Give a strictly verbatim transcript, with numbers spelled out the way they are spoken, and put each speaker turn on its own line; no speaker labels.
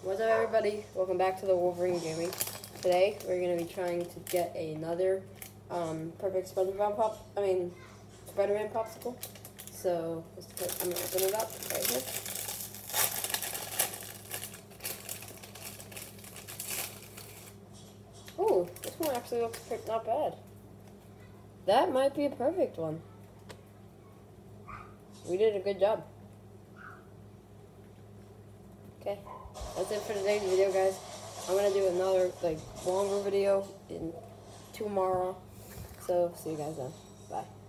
What's up, everybody? Welcome back to the Wolverine Gaming. Today we're going to be trying to get another um, perfect Spiderman pop. I mean, Spiderman popsicle. So let's put, I'm going to open it up right here. Oh, this one actually looks pretty, not bad. That might be a perfect one. We did a good job. Okay, that's it for today's video, guys. I'm gonna do another like longer video in tomorrow. So see you guys then. Bye.